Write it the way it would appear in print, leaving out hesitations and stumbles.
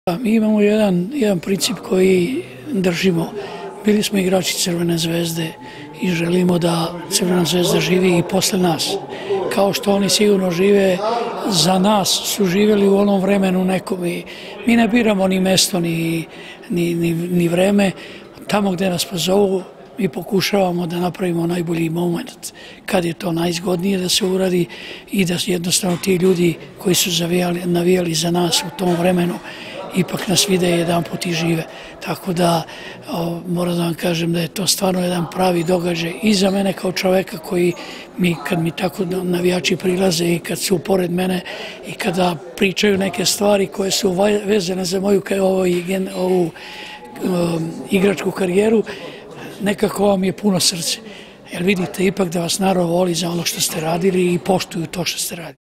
Mi imamo jedan princip koji držimo. Bili smo igrači Crvene zvezde i želimo da Crvena zvezda živi i posle nas. Kao što oni sigurno žive, za nas su živjeli u onom vremenu nekom i mi ne biramo ni mesto ni vreme. Tamo gde nas pozovu mi pokušavamo da napravimo najbolji moment kad je to najzgodnije da se uradi i da jednostavno ti ljudi koji su navijali za nas u tom vremenu ipak nas vide jedan put i žive. Tako da moram da vam kažem da je to stvarno jedan pravi događaj i za mene kao čoveka koji kad mi tako navijači prilaze i kad su pored mene i kada pričaju neke stvari koje su vezane za moju ovu igračku karijeru, nekako vam je puno srce. Jer vidite ipak da vas narod voli za ono što ste radili i poštuju to što ste radili.